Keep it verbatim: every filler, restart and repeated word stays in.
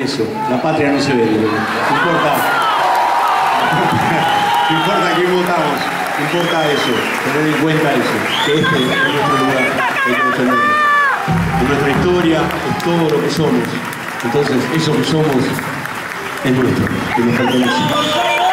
eso, la patria no se ve, no importa, no importa quién votamos, no importa eso, tener en cuenta eso, que este es nuestro lugar, hay que defenderlo. Y nuestra historia es todo lo que somos, entonces eso que somos es nuestro, que nos pertenece.